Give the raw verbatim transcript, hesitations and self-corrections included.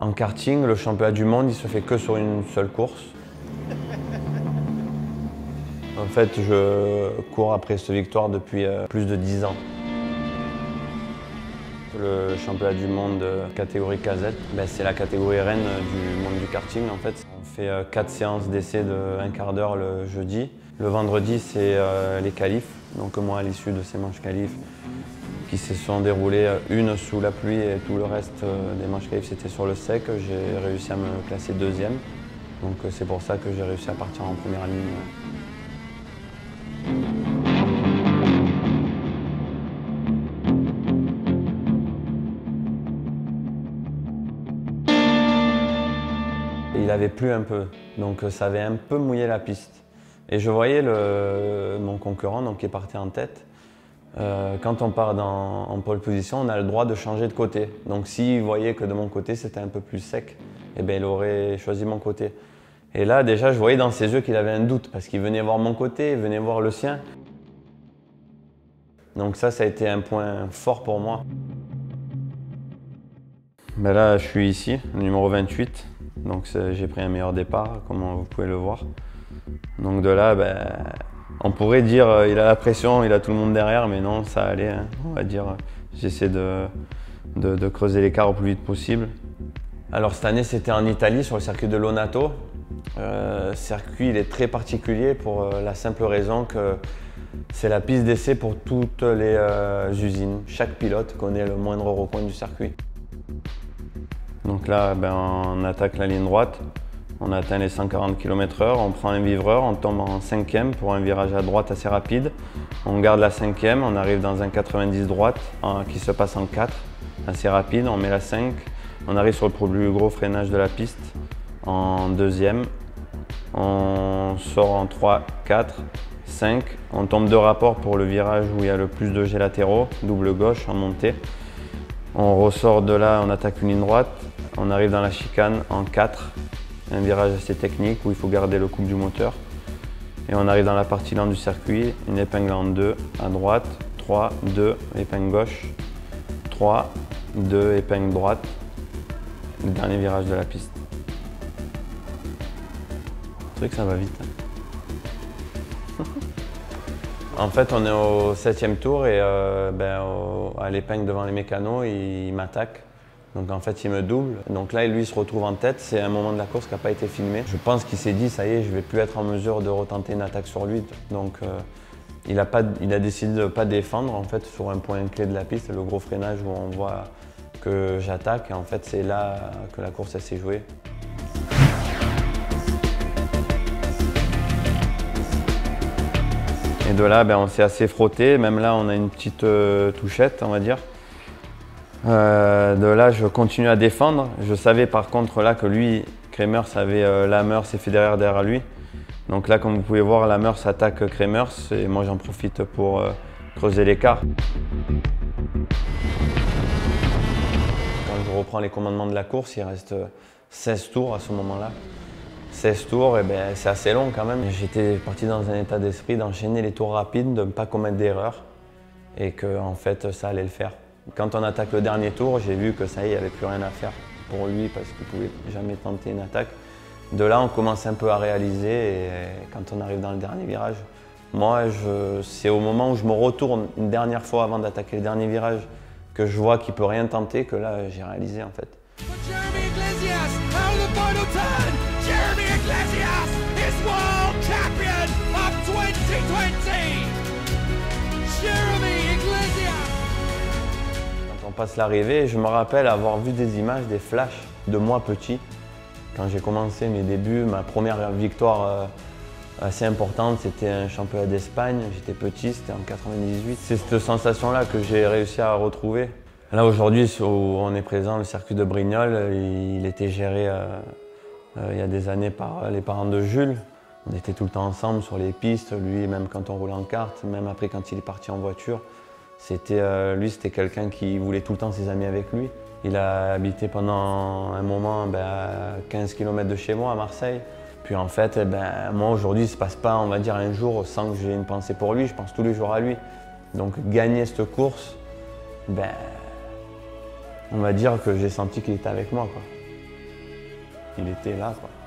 En karting, le championnat du monde, il se fait que sur une seule course. En fait, je cours après cette victoire depuis plus de dix ans. Le championnat du monde catégorie K Z, ben c'est la catégorie reine du monde du karting en fait. On fait quatre séances d'essai de un quart d'heure le jeudi. Le vendredi, c'est les qualifs. Donc moi, à l'issue de ces manches qualifs, qui se sont déroulées une sous la pluie et tout le reste des manches qualifs, c'était sur le sec, j'ai réussi à me classer deuxième. Donc c'est pour ça que j'ai réussi à partir en première ligne. Il avait plu un peu, donc ça avait un peu mouillé la piste. Et je voyais le, mon concurrent donc, qui partait en tête. Euh, quand on part dans, en pole position, on a le droit de changer de côté. Donc s'il voyait que de mon côté c'était un peu plus sec, eh bien, il aurait choisi mon côté. Et là déjà je voyais dans ses yeux qu'il avait un doute parce qu'il venait voir mon côté, il venait voir le sien. Donc ça, ça a été un point fort pour moi. Ben là je suis ici, numéro vingt-huit. Donc j'ai pris un meilleur départ, comme vous pouvez le voir. Donc de là, ben, on pourrait dire euh, il a la pression, il a tout le monde derrière, mais non, ça allait. Hein. On va dire, j'essaie de, de, de creuser l'écart au plus vite possible. Alors cette année, c'était en Italie, sur le circuit de Lonato. Euh, ce circuit, il est très particulier pour euh, la simple raison que c'est la piste d'essai pour toutes les euh, usines. Chaque pilote connaît le moindre recoin du circuit. Donc là, ben, on attaque la ligne droite, on atteint les cent quarante kilomètres heure, on prend un vivreur, on tombe en cinquième pour un virage à droite assez rapide. On garde la cinquième, on arrive dans un quatre-vingt-dix droite en, qui se passe en quatre, assez rapide, on met la cinq. On arrive sur le plus gros freinage de la piste en deuxième. On sort en trois, quatre, cinq. On tombe de rapport pour le virage où il y a le plus de jets latéraux, double gauche en montée. On ressort de là, on attaque une ligne droite. On arrive dans la chicane en quatre, un virage assez technique où il faut garder le couple du moteur. Et on arrive dans la partie lente du circuit, une épingle en deux à droite, trois, deux, épingle gauche, trois, deux, épingle droite, le dernier virage de la piste. C'est vrai que ça va vite. Hein. En fait, on est au septième tour et euh, ben, au, à l'épingle devant les mécanos, il, il m'attaque. Donc en fait, il me double. Donc là, lui, il se retrouve en tête. C'est un moment de la course qui n'a pas été filmé. Je pense qu'il s'est dit, ça y est, je ne vais plus être en mesure de retenter une attaque sur lui. Donc euh, il, a pas, il a décidé de ne pas défendre en fait, sur un point clé de la piste, le gros freinage où on voit que j'attaque. Et en fait, c'est là que la course s'est jouée. Et de là, ben, on s'est assez frotté. Même là, on a une petite euh, touchette, on va dire. Euh, de là, je continue à défendre. Je savais par contre là que lui, Kremers, avait euh, Lammers et Federer derrière lui. Donc là, comme vous pouvez voir, Lammers attaque Kremers et moi j'en profite pour euh, creuser l'écart. Quand je reprends les commandements de la course, il reste seize tours à ce moment-là. seize tours, et ben, c'est assez long quand même. J'étais parti dans un état d'esprit d'enchaîner les tours rapides, de ne pas commettre d'erreurs et que en fait, ça allait le faire. Quand on attaque le dernier tour, j'ai vu que ça y est, il n'y avait plus rien à faire pour lui parce qu'il ne pouvait jamais tenter une attaque. De là, on commence un peu à réaliser et quand on arrive dans le dernier virage, moi, c'est au moment où je me retourne une dernière fois avant d'attaquer le dernier virage que je vois qu'il ne peut rien tenter que là, j'ai réalisé en fait. Jeremy Iglesias, out of the final turn, Jeremy Iglesias is world champion of twenty twenty. Jeremy Iglesias. Quand on passe l'arrivée, je me rappelle avoir vu des images, des flashs de moi petit. Quand j'ai commencé mes débuts, ma première victoire euh, assez importante, c'était un championnat d'Espagne. J'étais petit, c'était en quatre-vingt-dix-huit. C'est cette sensation-là que j'ai réussi à retrouver. Là aujourd'hui, où on est présent, le circuit de Brignoles, il était géré euh, euh, il y a des années par les parents de Jules. On était tout le temps ensemble sur les pistes, lui même quand on roulait en kart, même après quand il est parti en voiture. C'était, euh, lui c'était quelqu'un qui voulait tout le temps ses amis avec lui. Il a habité pendant un moment ben, à quinze kilomètres de chez moi à Marseille. Puis en fait, ben, moi aujourd'hui, il ne se passe pas, on va dire, un jour sans que j'ai une pensée pour lui, je pense tous les jours à lui. Donc gagner cette course, ben, on va dire que j'ai senti qu'il était avec moi, quoi. il était là, quoi.